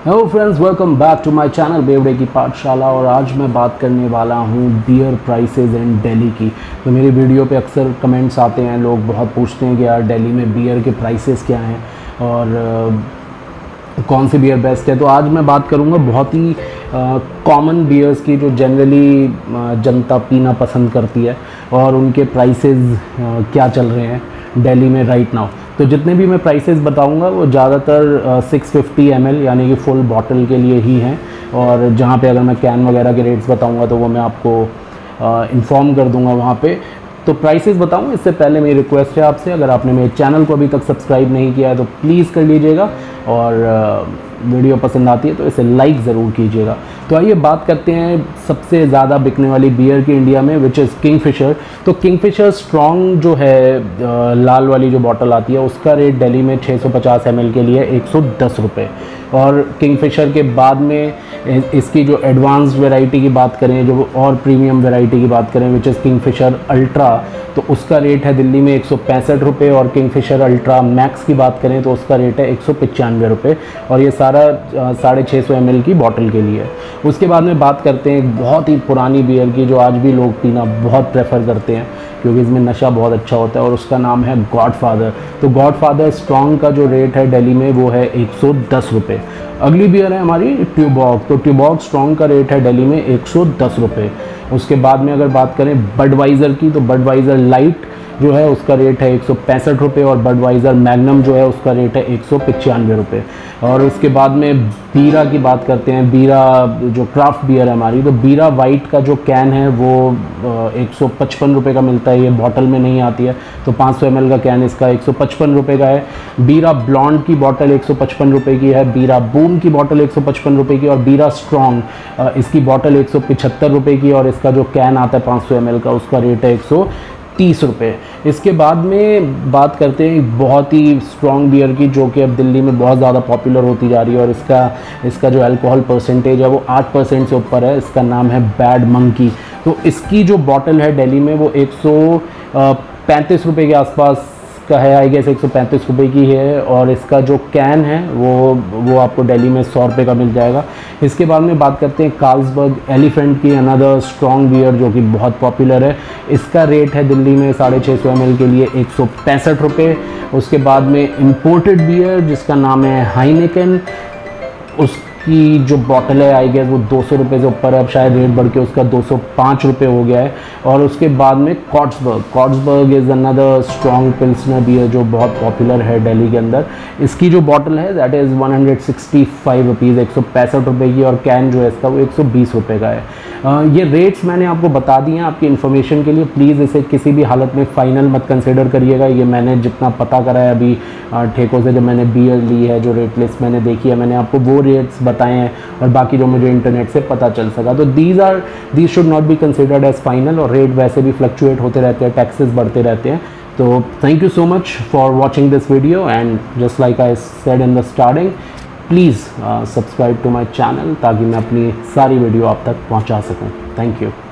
Hello friends, welcome back to my channel बेवड़े की पाठशाला। और आज मैं बात करने वाला हूँ बियर प्राइसेस इन दिल्ली की। तो मेरी वीडियो पे अक्सर कमेंट्स आते हैं, लोग बहुत पूछते हैं कि यार दिल्ली में बियर के प्राइसेस क्या हैं और कौन सी बियर बेस्ट है। तो आज मैं बात करूँगा बहुत ही कॉमन बियर्स की जो जनरली जनता पीना पसंद करती है और उनके प्राइसेस क्या चल रहे हैं दिल्ली में राइट नाउ। तो जितने भी मैं प्राइसेस बताऊंगा वो ज़्यादातर 650 ml यानी कि फुल बॉटल के लिए ही हैं, और जहाँ पे अगर मैं कैन वगैरह के रेट्स बताऊंगा तो वो मैं आपको इन्फॉर्म कर दूंगा वहाँ पे। तो प्राइसेस बताऊँ इससे पहले मेरी रिक्वेस्ट है आपसे, अगर आपने मेरे चैनल को अभी तक सब्सक्राइब नहीं किया है तो प्लीज़ कर लीजिएगा, और वीडियो पसंद आती है तो इसे लाइक ज़रूर कीजिएगा। तो आइए बात करते हैं सबसे ज़्यादा बिकने वाली बियर की इंडिया में, विच इज़ किंगफिशर। तो किंगफिशर स्ट्रॉन्ग जो है लाल वाली जो बॉटल आती है उसका रेट दिल्ली में 650 ml के लिए 110 रुपये। और किंगफिशर के बाद में इसकी जो एडवांस्ड वैरायटी की बात करें, जो और प्रीमियम वैरायटी की बात करें, विच इज़ किंगफिशर अल्ट्रा, तो उसका रेट है दिल्ली में 165 रुपये। और किंगफिशर अल्ट्रा मैक्स की बात करें तो उसका रेट है 195 रुपये, और ये सारा 650 ml की बॉटल के लिए। उसके बाद में बात करते हैं एक बहुत ही पुरानी बियर की जो आज भी लोग पीना बहुत प्रेफर करते हैं क्योंकि इसमें नशा बहुत अच्छा होता है, और उसका नाम है गॉडफादर। तो गॉडफादर स्ट्रॉन्ग का जो रेट है दिल्ली में वो है 110 रुपये। अगली बियर है हमारी ट्यूबॉग। तो ट्यूबॉग स्ट्रॉन्ग का रेट है दिल्ली में 110 रुपये। उसके बाद में अगर बात करें बडवाइज़र की, तो बडवाइज़र लाइट जो है उसका रेट है 165 रुपये, और बडवाइज़र मैग्नम जो है उसका रेट है 195 रुपये। और उसके बाद में बीरा की बात करते हैं। बीरा जो क्राफ्ट बियर है हमारी, तो बीरा वाइट का जो कैन है वो 155 रुपये का मिलता है, ये बॉटल में नहीं आती है। तो 500 ml का कैन इसका 155 रुपये का है। बीरा ब्लॉन्ड की बॉटल 155 रुपये की है। बीरा बूम की बॉटल 155 रुपये की, और बीरा स्ट्रॉन्ग इसकी बॉटल 175 रुपये की, और इसका जो कैन आता है 500 ml का उसका रेट है 130 रुपये। इसके बाद में बात करते हैं बहुत ही स्ट्रॉन्ग बियर की जो कि अब दिल्ली में बहुत ज़्यादा पॉपुलर होती जा रही है, और इसका जो अल्कोहल परसेंटेज है वो 8% से ऊपर है। इसका नाम है बैड मंकी। तो इसकी जो बॉटल है दिल्ली में वो 135 रुपये के आसपास का है, आई गेस 135 रुपये की है। और इसका जो कैन है वो आपको दिल्ली में 100 रुपये का मिल जाएगा। इसके बाद में बात करते हैं कार्ल्सबर्ग एलिफेंट की, अनदर स्ट्रॉन्ग बियर जो कि बहुत पॉपुलर है। इसका रेट है दिल्ली में 650 ml के लिए 165 रुपये। उसके बाद में इम्पोर्टेड बियर जिसका नाम है हाइनेकेन, उसकी जो बॉटल है आई गेस वो 200 रुपये से ऊपर है, अब शायद रेट बढ़ के उसका 205 रुपये हो गया है। और उसके बाद में Carlsberg is another strong pilsner beer जो बहुत पॉपुलर है दिल्ली के अंदर। इसकी जो बॉटल है दैट इज़ 165 रुपीज़, 165 रुपये की, और कैन जो है इसका वो 120 रुपये का है। ये रेट्स मैंने आपको बता दिए हैं आपकी इन्फॉर्मेशन के लिए। प्लीज़ इसे किसी भी हालत में फ़ाइनल मत कंसिडर करिएगा। ये मैंने जितना पता करा है अभी ठेकों से, जब मैंने बियर ली है, जो रेट लिस्ट मैंने देखी है, मैंने आपको वो रेट्स बताए हैं, और बाकी जो मुझे इंटरनेट से पता चल सका। तो these should not be considered as final, और रेट वैसे भी फ्लक्चुएट होते रहते हैं, टैक्सेस बढ़ते रहते हैं। तो thank you so much for watching this video, and just like I said in the starting, please subscribe to my channel ताकि मैं अपनी सारी वीडियो आप तक पहुँचा सकूँ। Thank you.